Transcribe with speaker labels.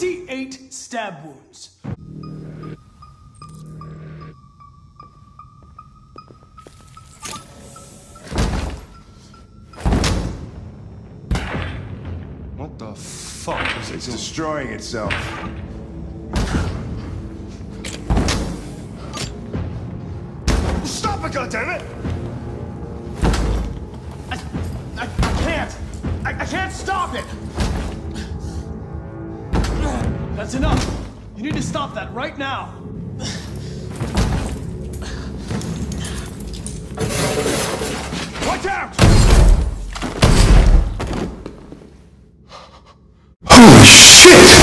Speaker 1: 28 stab wounds.
Speaker 2: What the fuck is it?
Speaker 3: It's destroying itself.
Speaker 2: Stop it, goddammit!
Speaker 1: I can't! I can't stop it! That's enough! You need to stop that right now! Watch out!
Speaker 3: Holy shit!